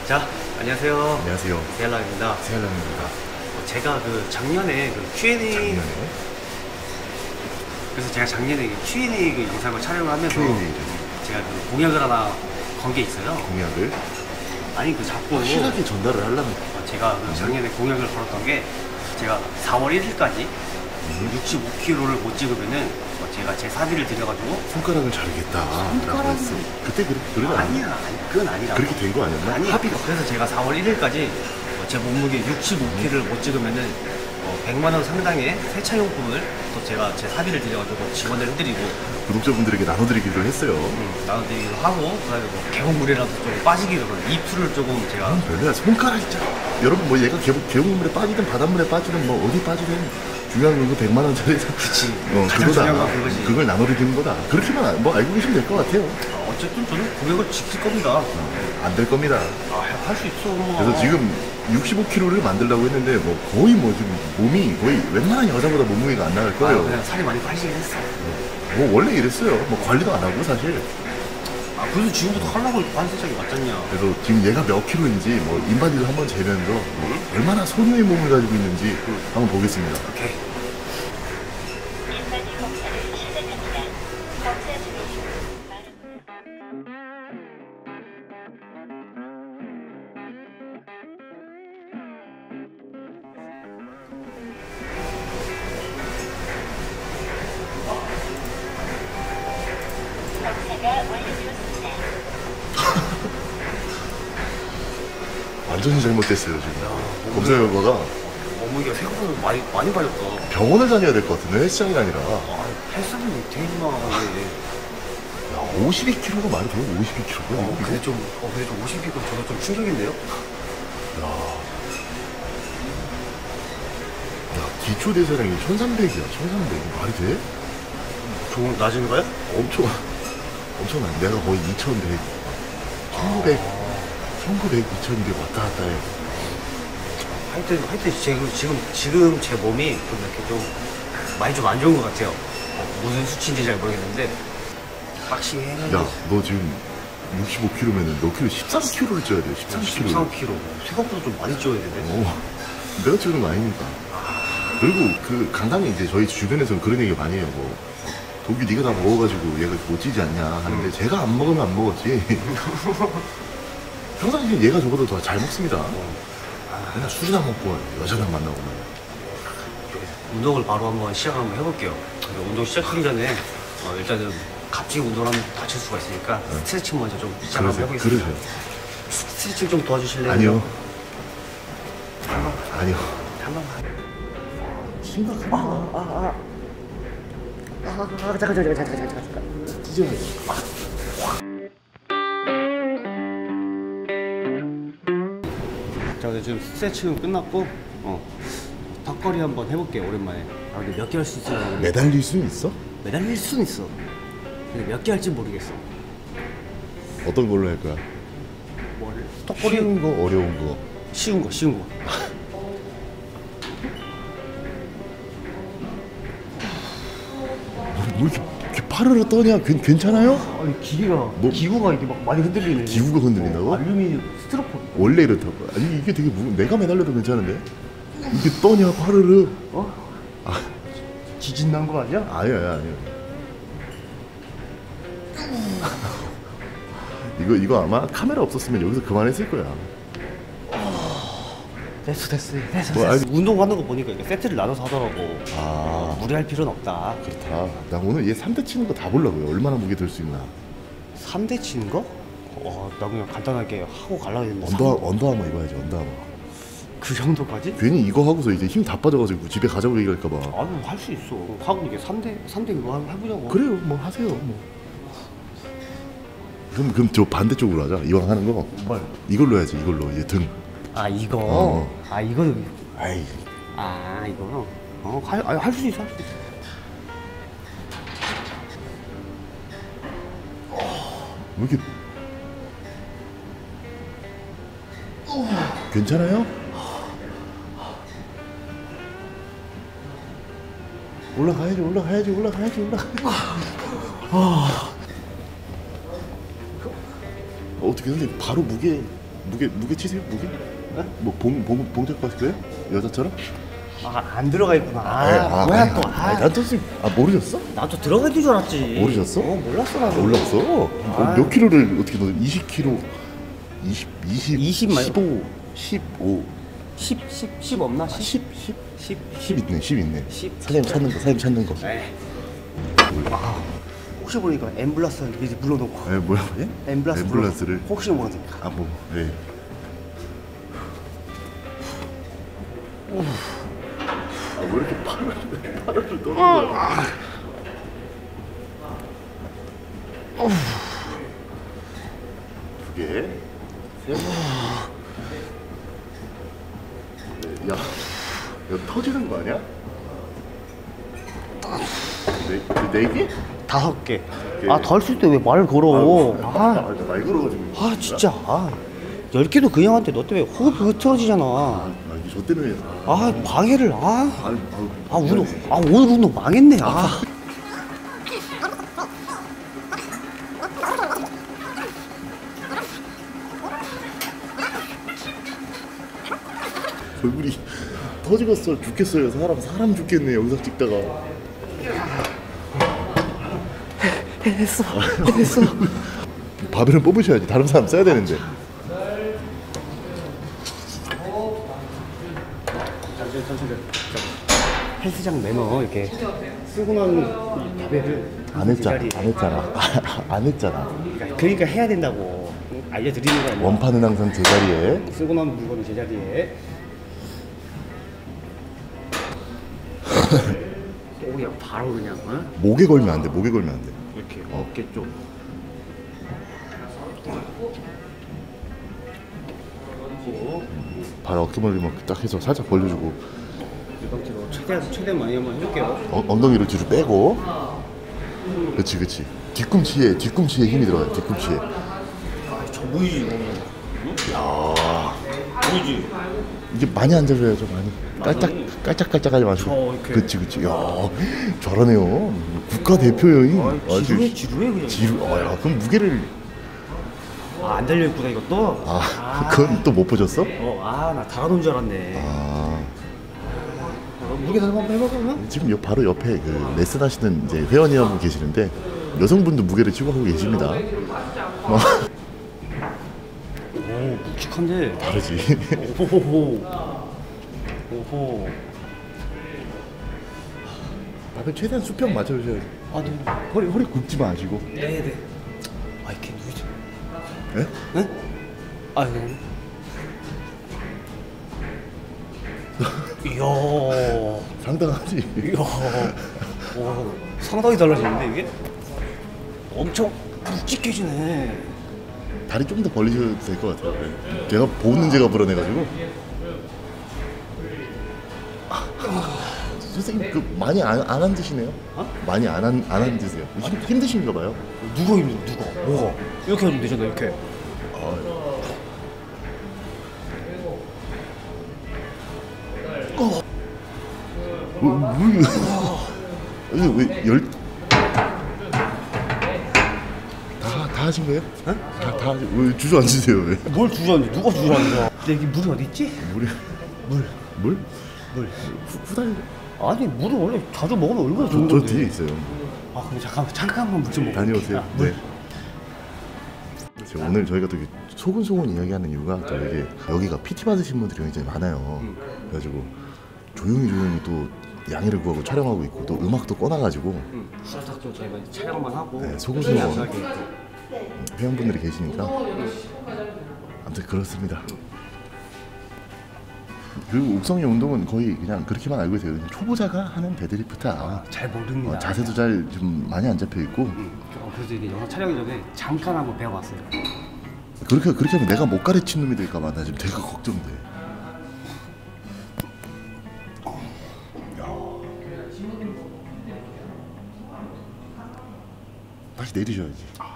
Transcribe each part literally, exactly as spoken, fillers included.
자, 안녕하세요. 안녕하세요. 세알랑입니다. 세알랑입니다. 어, 제가 그 작년에 그 큐 앤 에이 작년에? 그래서 제가 작년에 그 큐 앤 에이 그 영상을 촬영을 하면서 큐 앤 에이를 제가 그 공약을 하나 건 게 있어요. 공약을? 아니 그 자꾸 확실하게 전달을 하려면 어, 제가 그 작년에 공약을 걸었던 게 제가 사월 일일까지 음. 육십오 킬로그램을 못 찍으면은 어, 제가 제 사비를 들여가지고 손가락을 자르겠다 라고 했어. 그때 그래, 그래 아니야, 아니, 그건 아니라 그렇게 된 거 아니었나? 아니, 합의가. 그래서 제가 사월 일일까지 어, 제 몸무게 육십오 킬로그램을 못 찍으면은 어, 백만 원 상당의 세차용품을 또 제가 제 사비를 들여가지고 지원을 해드리고 구독자분들에게 나눠드리기로 했어요. 음, 나눠드리기도 하고 그다음에 뭐 개봉물이라도 좀 빠지기로 이 풀을 조금 제가 아, 별로야. 손가락 있잖아. 여러분 뭐 얘가 개복, 계곡물에 빠지든 바닷물에 빠지든 뭐 어디 빠지든 중요한 건 그 백만 원짜리 그치 어, 가장 그거다. 중요한 건 그것이. 그걸 나눠드리는 거다. 그렇게만 아- 뭐 알고 계시면 될 것 같아요. 어, 어쨌든 저는 구역을 지킬 겁니다. 안 될 겁니다. 아, 할 수 있어. 뭐. 그래서 지금 육십오 킬로그램를 만들려고 했는데 뭐 거의 뭐 지금 몸이 거의 웬만한 여자보다 몸무게가 안 나갈 아, 거예요. 그냥 살이 많이 빠지긴 했어. 뭐 원래 이랬어요. 뭐 관리도 안 하고 사실. 아, 그래서 지금부터 하려고 반세짝이 맞잖냐. 그래서 지금 얘가 몇 킬로인지 뭐 인바디도 한번 재면서 뭐 얼마나 소녀의 몸을 가지고 있는지 한번 보겠습니다. 오케이. 인바디 검사를 시작합니다. 검사 중이신 검사가 완료되었습니다. 완전히 잘못됐어요 지금. 검사 결과가 몸무게가 생각보다 많이, 많이 빠졌다. 병원을 다녀야 될 것 같은데 헬스장이 아니라. 아, 헬스는 되게 만하게 야, 오십이 킬로가 말이 돼요? 오십이 킬로가? 어, 근데 좀, 어, 근데 좀 오십이고 저도 좀 충격인데요? 야, 야 기초 대사량이 천삼백이야. 천삼백 말이 돼? 좀 낮은가요? 엄청 엄청 난. 내가 거의 이천백, 천구백, 천구백, 이천이백 왔다 갔다 해. 하여튼, 하여튼 지금, 지금, 지금 제 몸이 좀 이렇게 좀 많이 좀 안 좋은 것 같아요. 어, 무슨 수치인지 잘 모르겠는데 확실히 해야 야, 너 지금 육십오 킬로면은 너 킬로 십삼 킬로를 쪄야 돼. 십삼 킬로. 십삼 킬로그램. 생각보다 좀 많이 쪄야 되네. 어, 내가 찍는 거 아니니까. 그리고 그 강당에 이제 저희 주변에서는 그런 얘기 많이 해요. 뭐 독이 네가 다 먹어가지고 얘가 못 찌지 않냐 하는데 음. 제가 안 먹으면 안 먹었지. 평상시에 얘가 저보다 더 잘 먹습니다. 맨날 술이나 먹고 여자랑 만나고 말이야. 운동을 바로 한번 시작 한번 해볼게요. 근데 운동 시작하기 전에 어, 일단은 갑자기 운동을 하면 다칠 수가 있으니까 스트레칭 먼저 좀 시작 한번 그러세요. 해보겠습니다. 그러세요. 스트레칭 좀 도와주실래요? 아니요. 한 번, 아니요. 한 번만. 심각하다. 아, 잠깐, 잠깐, 잠깐, 잠깐, 잠깐, 잠깐. 찢어야지. 자, 근데 지금 스트레칭은 끝났고, 어, 턱걸이 한번 해볼게요, 오랜만에. 아, 근데 몇 개 할 수 있어요? 매달릴 수는 있어? 매달릴 수는 있어. 근데 몇 개 할지 모르겠어. 어떤 걸로 할 거야? 뭐를? 턱걸이 쉬운 거, 어려운 거. 쉬운 거, 쉬운 거. 왜 이렇게, 이렇게 파르르 떠냐? 괜, 괜찮아요? 아니, 기계가, 뭐- 기구가 이게 막 많이 흔들리네. 기구가 흔들린다고? 어, 알루미늄 스티로폼. 원래 이렇다고. 아니 이게 되게 무, 내가 매달려도 괜찮은데? 이게 떠냐 파르르? 어? 지진 난 거 아니야? 아니야 아니야. 이거 이거 아마 카메라 없었으면 여기서 그만했을 거야. 됐어, 됐어, 됐어, 뭐, 됐어. 아니- 운동하는 거 보니까 이게 세트를 나눠서 하더라고. 아 무리할 필요는 없다. 그렇다. 나 오늘 얘 삼 대 치는 거 다 보려고요. 얼마나 무게 들 수 있나. 삼 대 치는 거? 어, 나 그냥 간단하게 하고 갈라 했는데. 언더 언더아머 입어야지 언더아머. 그 정도까지? 괜히 이거 하고서 이제 힘 다 빠져가지고 집에 가자고 얘기할까봐. 아니, 할 수 있어. 하고 이게 삼 대, 삼 대 그거 해- 해보자고. 그래요 뭐 하세요 뭐. 그럼 그럼 저 반대쪽으로 하자. 이왕 하는 거 뭘? 이걸로 해야지 이걸로 이제 등. 아, 이거? 어. 아, 이거. 아이 아, 이거. 어, 할, 아, 할 수 있어, 할 수 있어. 왜 이렇게 괜찮아요? 올라가야지 올라가야지 올라가야지 올라가야지. 아. 어떻게 근데 바로 무게 무게 무게 치세요? 무게? 뭐봉봉 봉tak 하실 거예요? 여자처럼? 아안 들어가 있구나. 아, 아, 뭐야 아니, 또. 아니, 아, 나도 지금 아 모르셨어? 나도 들어가 있는 줄 알았지. 모르셨어? 어 몰랐어 나도. 몰랐어? 어, 아. 몇 킬로를 어떻게 넣어? 이십 킬로, 이십, 이십, 이십 말고. 십오, 십오, 십, 십, 십 없나? 십, 십, 십, 십, 십 있네, 십 있네. 십. 사장님 찾는 거, 사장님 찾는 거. 에이. 아, 혹시 모르니까 엠블라스 미리 물러놓고. 에 뭐야? 예? 엠블라스 엠블라스를. 물러놓고. 혹시 모르니까. 아 뭐, 예. 아, 왜 이렇게 팔을 팔을 떠는 거야? 두 개, 세 개. 야, 이거 터지는 거 아니야? 네, 네 개? 다섯 개. 개. 아, 덜 쓸 때 왜 말을 걸어? 아, 아, 아, 말 걸어가지고. 아, 진짜. 아, 열 개도 그 형한테 너 때문에 호흡이 흐트러지잖아. 아, 이게 저 때문에. 아, 방해를. 아, 아, 아, 운동. 아, 오늘 운동 망했네. 아. 얼굴이 터지겠어 죽겠어요. 사람 사람 죽겠네 영상 찍다가. 해냈어. 해냈어. 바벨은 뽑으셔야지. 다른 사람 써야 되는데. 헬스장 매너 이렇게 쓰고 나는 바벨을 안 했잖아. 제자리에. 안 했잖아. 안 했잖아. 그러니까, 그러니까 해야 된다고 알려드리는 거 아니야? 원판은 항상 제자리에. 쓰고 나면 물건은 제자리에. 오, 그냥 바로 그냥 어? 목에 걸면 안 돼. 목에 걸면 안 돼. 이렇게 어깨 쪽. 발 어깨머리 막 딱 해서 살짝 벌려주고. 이번째로 최대한 최대한 많이 한번 해볼게요. 어, 엉덩이를 뒤로 빼고. 그렇지, 그렇지. 뒤꿈치에 뒤꿈치에 힘이 들어가요. 뒤꿈치에. 저 보이지 이거? 야, 보이지? 이게 많이 앉아줘야죠. 많이. 깔짝 깔짝깔짝하지 마시고. 저 이렇게. 그렇지, 그렇지. 야, 잘하네요. 국가 대표여인. 아, 지루해 지루해 그냥. 지루. 어, 야, 그럼 무게를. 아, 안 달려 있구나 이것도. 아, 그건 또 못 보셨어? 어, 아, 나 달아놓은 줄 알았네. 아, 어, 무게 한번 해볼까? 그럼? 지금 요 바로 옆에 그 레슨 하시는 이제 회원이 한 분 계시는데 여성분도 무게를 치고 하고 계십니다. 어, 오, 묵직한데. 다르지. 오호호호. 오호. 밥에 최대한 수평 맞춰주셔야지. 아, 네. 허리 허리 굽지 마시고. 네네. 아, 이렇게 누이죠. 예? 네? 아, 네. 이야. 상당하지. 이야. 오, 상당히 달라지는데 이게? 엄청 묵직해지네. 다리 좀 더 벌리셔도 될 것 같아요. 네. 제가 보는 제가 불어내가지고. 아, 선생님 그 많이 안, 안 앉으시네요? 어? 많이 안, 안, 안 앉으세요. 힘, 힘드신가 봐요. 누가 힘들어, 누가? 뭐가? 이렇게 하면 되잖아, 이렇게. 뭐, 뭐, 이게 왜 열? 다, 다 하신 거예요? 다, 다 하신, 왜 주저앉으세요, 왜? 뭘 주저앉아? 누가 주저앉아? 근데 여기 물이 어디 있지? 물이, 물. 물? 물. 후, 후달려. 아니, 물은 원래 자주 먹으면 얼마나 저, 좋은 저 건데. 뒤에 있어요. 아, 근데 잠깐만, 잠깐만 물 좀 먹고. 다녀오세요. 아, 물. 네. 지금 오늘 저희가 또 이렇게 소근소근 이야기하는 이유가 또 이게 여기가 피티 받으신 분들이 굉장히 많아요. 그래가지고 조용히 조용히 또 양해를 구하고 촬영하고 있고 또 음악도 꺼놔가지고 응. 살짝 또 저희가 촬영만 하고. 네, 소고소고. 손이 안 가게. 회원분들이 계시니까 아무튼 그렇습니다. 그리고 옥성의 운동은 거의 그냥 그렇게만 알고 계세요. 초보자가 하는 데드리프트야. 잘 모릅니다. 어, 자세도 잘 좀 많이 안 잡혀 있고 응. 어, 그래서 이게 영상 촬영이 전에 잠깐 한번 배워봤어요. 그렇게 그렇게 하면 내가 못 가르친 놈이 될까봐 나 지금 되게 걱정돼. 다시 내리셔야지.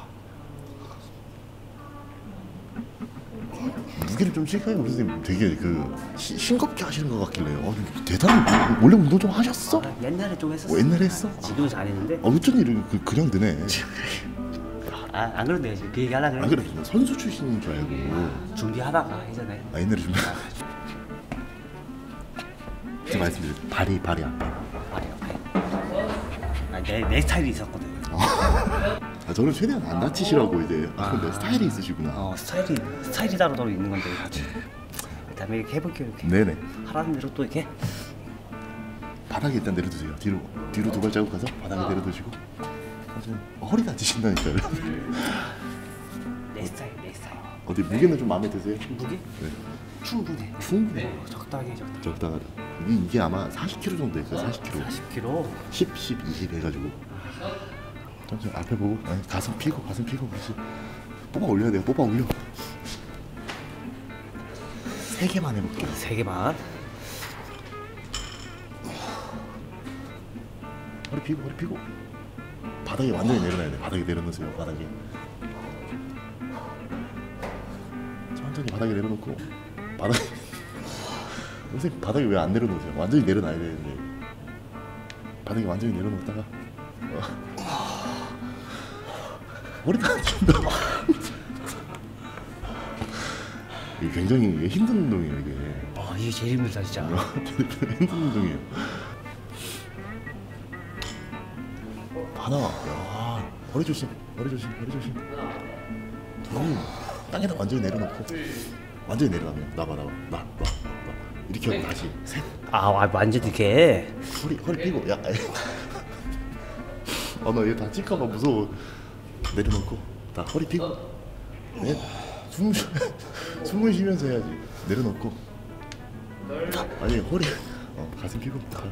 무게를 좀 실까요? 우리 선생님 되게 그 시, 싱겁게 하시는 것 같길래요. 어, 대단히 원래 운동 좀 하셨어? 아, 옛날에 좀 했었어. 어, 옛날에 했어? 지금은 잘했는데. 어, 어쩐 일을 그, 그냥 드네. 아, 안 그런데 지금 그 얘기 하려고 안 그랬는데 그래도 선수 출신인 줄 알고. 준비하다가 예전에 아 옛날에 좀. 제가 말씀드렸죠. 발이 발이 안 돼. 말이 옆에 아, 내, 내 스타일이 있었거든. 아 저는 최대한 안 다치시라고 이제. 아 근데 스타일이 있으시구나. 어 스타일이 스타일이 따로 따로 있는 건데 같이 그다음에 이렇게 해볼게요. 이렇게 네네. 하라는 대로 또 이렇게 바닥에 일단 내려두세요. 뒤로 뒤로 두 발자국 가서 바닥에 내려두시고. 사실 허리 다치신다니까요. 내 스타일 내 스타일. 어디 무게는 좀 마음에 드세요? 무게? 네. 충분해. 충분히 어, 적당히 적당히. 적당하다. 이게, 이게 아마 사십 킬로그램 정도 있어요. 사십 킬로그램. 사십 킬로그램. 십, 십, 이십 해가지고. 천천히 앞에 보고 아니, 가슴 피고 가슴 피고 그렇지. 뽑아 올려야 돼요. 뽑아 올려. 세 개만 해볼게요. 세 개만. 허리 피고 허리 피고. 바닥에 완전히 내려놔야 돼. 바닥에 내려놓으세요. 바닥에. 천천히 바닥에 내려놓고 바닥에 선생님 바닥에 왜 안 내려놓으세요? 완전히 내려놔야 되는데 바닥에 완전히 내려놓다가 어. 머리 다친다. 이게 굉장히 힘든 운동이에요 이게. 아 이게 제일 힘들다 진짜. 힘든 운동이에요. 하나, 야, 허리 조심, 허리 조심, 허리 조심. 둘, 땅에다 완전히 내려놓고, 완전히 내려가면 나봐, 나봐, 나, 나, 나. 이렇게 하고 다시 셋. 아 완전 이렇게. 허리, 허리 펴고, 야, 아, 나 얘 다칠까봐 무서워. 내려놓고, 나 허리 펴고, 넷, 숨, 쉬, 숨을 쉬면서 해야지. 내려놓고, 아니 허리, 어, 가슴 펴고, 다.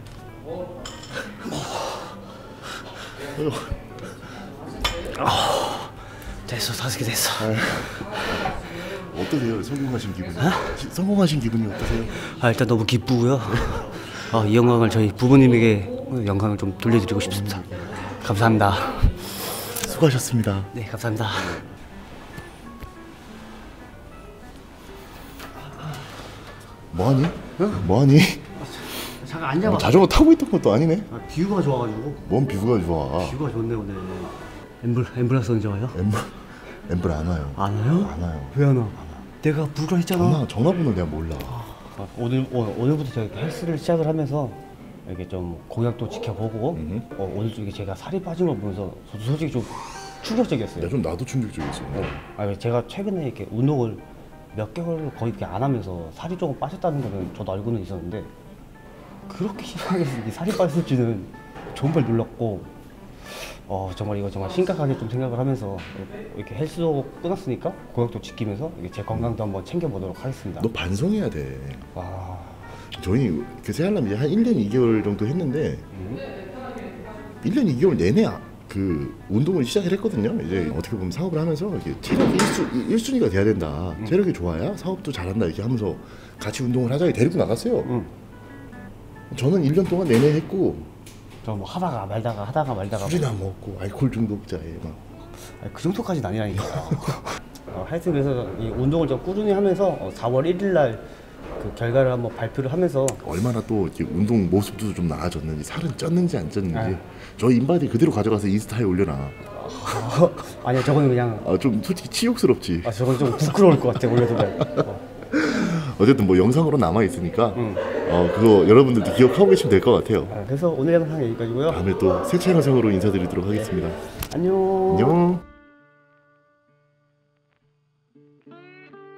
아 됐어 다섯 개 됐어. 어떠세요? 성공하신 기분이? 시- 성공하신 기분이 어떠세요? 아 일단 너무 기쁘고요. 아, 이 영광을 저희 부모님에게 영광을 좀 돌려드리고 싶습니다. 감사합니다. 수고하셨습니다. 네 감사합니다. 뭐하니? 뭐하니? 잠깐 앉아봐. 자전거 타고 있던 것도 아니네. 아, 뷰가 좋아가지고. 뭔 비구가 좋아. 뷰가 좋네 오늘. 엠블 엠블라스 언제 와요? 엠블 엠블 안 와요. 안 와요? 안 와요. 왜 안 와? 내가 부르라 했잖아. 전화 전화번호 내가 몰라. 아, 오늘 오, 오늘부터 제가 헬스를 시작을 하면서 이렇게 좀 공약도 지켜보고 음흠. 어, 오늘 좀 이게 제가 살이 빠진 걸 보면서 저도 솔직히 좀 충격적이었어요. 야 좀 나도 충격적이었어. 아, 제가 최근에 이렇게 운동을 몇 개월 거의 이렇게 안 하면서 살이 조금 빠졌다는 거는 저도 알고는 있었는데 그렇게 심하게 이게 살이 빠졌을지는 정말 놀랐고 어 정말 이거 정말 심각하게 좀 생각을 하면서 이렇게 헬스도 끊었으니까 공약도 지키면서 이게 제 건강도 한번 챙겨보도록 하겠습니다. 너 반성해야 돼. 와, 저희 그 새알람 이제 한 일 년 이 개월 정도 했는데 일 년 이 개월 내내 아- 그 운동을 시작을 했거든요. 이제 어떻게 보면 사업을 하면서 이렇게 체력이 일 순위가 돼야 된다. 체력이 좋아야 사업도 잘한다 이렇게 하면서 같이 운동을 하자 데리고 나갔어요. 응. 저는 일 년 동안 내내 했고 저 뭐 하다가 말다가 하다가 말다가 술이나 먹고 알코올 중독자에 막 아니, 그 정도까지는 아니라니까. 어, 하여튼 그래서 이 운동을 좀 꾸준히 하면서 어, 사월 일일 날 그 결과를 한번 발표를 하면서 얼마나 또 이렇게 운동 모습도 좀 나아졌는지 살은 쪘는지 안 쪘는지 아. 저 인바디 그대로 가져가서 인스타에 올려놔. 아니요 저거는 그냥 아 좀 솔직히 치욕스럽지. 아 저건 좀 부끄러울 것 같아 올려도 돼. 어. 어쨌든 뭐 영상으로 남아 있으니까 응. 어 그거 여러분들도 기억하고 계시면 될 것 같아요. 아, 그래서 오늘 영상 여기까지고요. 다음에 또 새 영상으로 인사드리도록 하겠습니다. 안녕. 안녕.